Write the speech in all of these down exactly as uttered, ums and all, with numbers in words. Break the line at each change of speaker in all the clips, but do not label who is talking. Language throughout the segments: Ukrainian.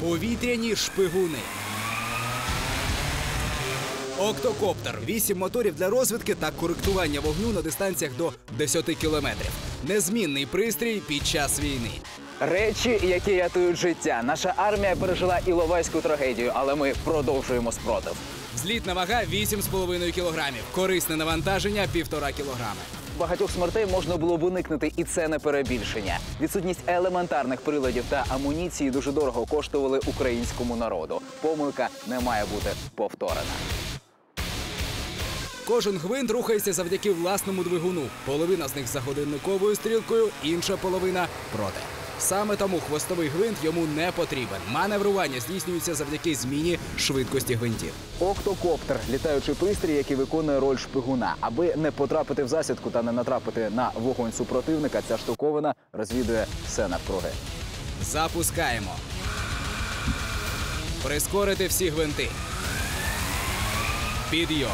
Повітряні шпигуни. Октокоптер – вісім моторів для розвідки та коректування вогню на дистанціях до десяти кілометрів. Незмінний пристрій під час війни.
Речі, які рятують життя. Наша армія пережила Іловайську трагедію, але ми продовжуємо спротив.
Злітна вага – вісім з половиною кілограмів. Корисне навантаження – півтора кілограми.
Багатьох смертей можна було б уникнути, і це не перебільшення. Відсутність елементарних приладів та амуніції дуже дорого коштували українському народу. Помилка не має бути повторена.
Кожен гвинт рухається завдяки власному двигуну. Половина з них за годинниковою стрілкою, інша половина – проти. Саме тому хвостовий гвинт йому не потрібен. Маневрування здійснюється завдяки зміні швидкості гвинтів.
Октокоптер – літаючий пристрій, який виконує роль шпигуна. Аби не потрапити в засідку та не натрапити на вогонь супротивника, ця штуковина розвідує все навкруги.
Запускаємо. Прискорити всі гвинти. Підйом.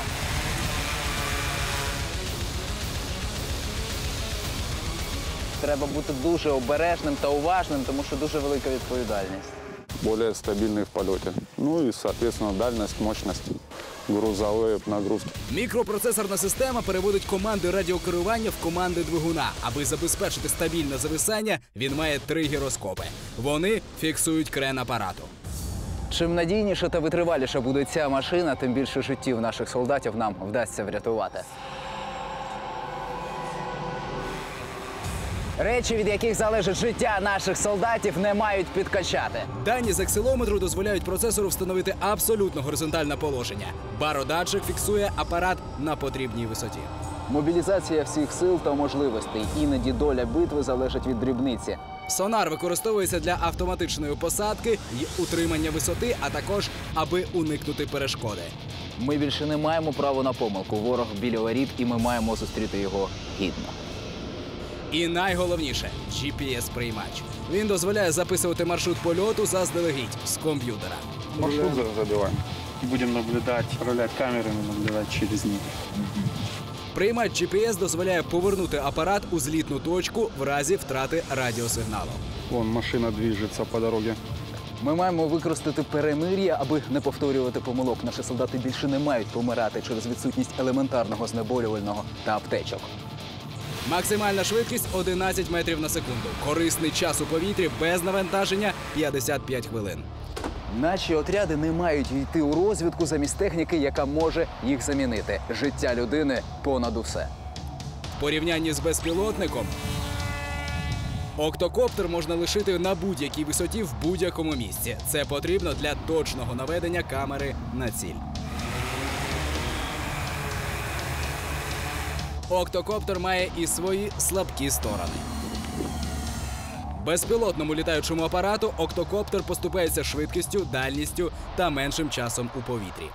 Треба бути дуже обережним та уважним, тому що дуже велика відповідальність.
Более стабильный в полете. Ну и, соответственно, дальность, мощность, грузовые нагрузки.
Мікропроцесорна система переводить команди радіокерування в команди двигуна. Аби забезпечити стабільне зависання, він має три гіроскопи. Вони фіксують крен апарату.
Чим надійніша та витриваліша буде ця машина, тим більше життів наших солдатів нам вдасться врятувати. Речі, від яких залежить життя наших солдатів, не мають підкачати.
Дані з аксилометру дозволяють процесору встановити абсолютно горизонтальне положення. Бародатчик фіксує апарат на потрібній висоті.
Мобілізація всіх сил та можливостей. Іноді доля битви залежить від дрібниці.
Сонар використовується для автоматичної посадки і утримання висоти, а також аби уникнути перешкоди.
Ми більше не маємо права на помилку. Ворог біля воріт, і ми маємо зустріти його гідно.
І найголовніше – джі пі ес-приймач. Він дозволяє записувати маршрут польоту заздалегідь з комп'ютера.
Маршрут забиваем.
Будем наблюдать, управлять камерами, наблюдать через них.
Приймач джі пі ес дозволяє повернути апарат у злітну точку в разі втрати радіосигналу.
Вон машина движется по дороге.
Ми маємо використати перемир'я, аби не повторювати помилок. Наші солдати більше не мають помирати через відсутність елементарного знеболювального та аптечок.
Максимальна швидкість – одинадцять метрів на секунду. Корисний час у повітрі без навантаження – п'ятдесят п'ять хвилин.
Наші отряди не мають йти у розвідку замість техніки, яка може їх замінити. Життя людини понад усе.
В порівнянні з безпілотником октокоптер можна лишити на будь-якій висоті в будь-якому місці. Це потрібно для точного наведення камери на ціль. Октокоптер має і свої слабкі сторони. Безпілотному літаючому апарату октокоптер поступається швидкістю, дальністю та меншим часом у повітрі.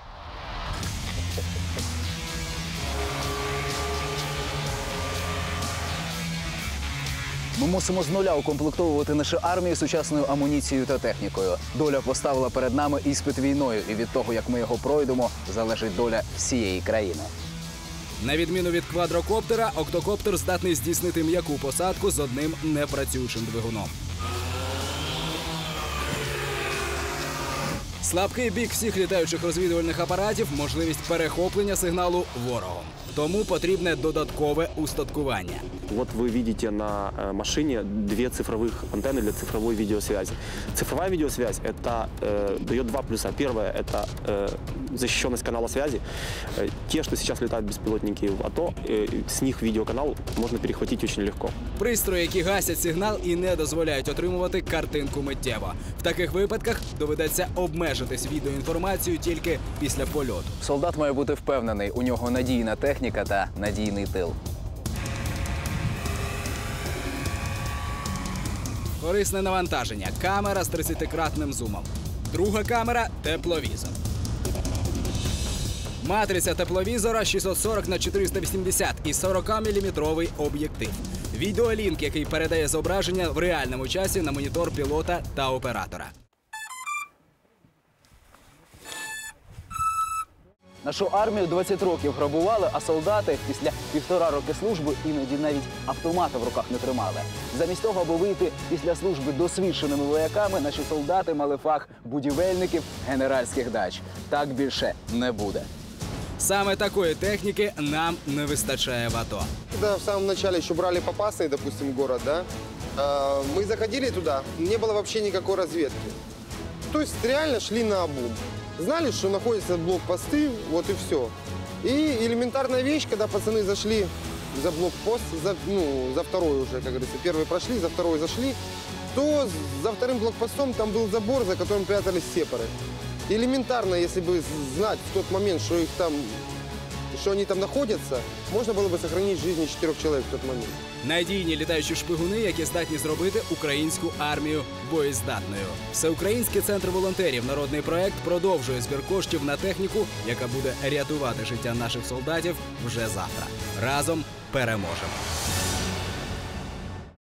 Ми мусимо з нуля укомплектовувати нашу армію сучасною амуніцією та технікою. Доля поставила перед нами іспит війною, і від того, як ми його пройдемо, залежить доля всієї країни.
На відміну від квадрокоптера, октокоптер здатний здійснити м'яку посадку з одним непрацюючим двигуном. Слабкий бік всіх літаючих розвідувальних апаратів – можливість перехоплення сигналу ворогом. Тому потрібне додаткове устаткування.
Вот вы видите на машине две цифровых антенны для цифровой видеосвязи. Цифровая видеосвязь это э, дает два плюса. Первое – это э, защищенность канала связи. Э, те, что сейчас летают беспилотники в АТО, э, с них видеоканал можно перехватить очень легко.
Пристрої, які гасять сигнал і не дозволяють отримувати картинку миттєво. В таких випадках доведеться обмежитись відеоінформацією тільки після польоту.
Солдат має бути впевнений, у нього надійна техніка та надійний тил.
Корисне навантаження. Камера з тридцятикратним зумом. Друга камера – тепловізор. Матриця тепловізора шістсот сорок на чотириста вісімдесят і сорокаміліметровий об'єктив. Відеолінк, який передає зображення в реальному часі на монітор пілота та оператора.
Нашу армію двадцять років грабували, а солдати після півтора роки служби іноді навіть автомата в руках не тримали. Замість того, аби вийти після служби досвідченими вояками, наші солдати мали фах будівельників генеральських дач. Так більше не буде.
Саме такої техніки нам не вистачає в АТО.
Когда в самом начале еще брали Попасный, допустим, город, да, э, мы заходили туда, не было вообще никакой разведки. То есть реально шли наобум. Знали, что находятся блокпосты, вот и все. И элементарная вещь, когда пацаны зашли за блокпост, за, ну, за второй уже, как говорится, первый прошли, за второй зашли, то за вторым блокпостом там был забор, за которым прятались сепары. Элементарно, если бы знать в тот момент, что их там, что они там находятся, можно было бы сохранить жизни четырех человек в тот момент.
Надійні літаючі шпигуни, які здатні зробити українську армію боєздатною. Всеукраїнський центр волонтерів «Народний проект» продовжує збір коштів на техніку, яка буде рятувати життя наших солдатів вже завтра. Разом переможемо!